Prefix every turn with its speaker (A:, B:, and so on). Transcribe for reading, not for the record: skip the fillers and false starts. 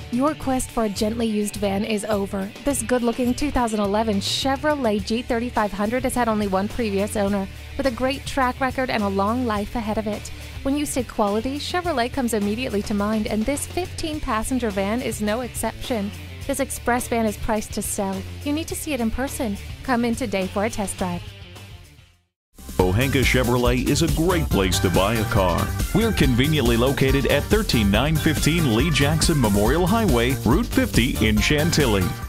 A: Your quest for a gently used van is over. This good-looking 2011 Chevrolet G3500 has had only one previous owner, with a great track record and a long life ahead of it. When you say quality, Chevrolet comes immediately to mind, and this 15-passenger van is no exception. This express van is priced to sell. You need to see it in person. Come in today for a test drive.
B: Pohanka Chevrolet is a great place to buy a car. We're conveniently located at 13915 Lee Jackson Memorial Highway, Route 50 in Chantilly.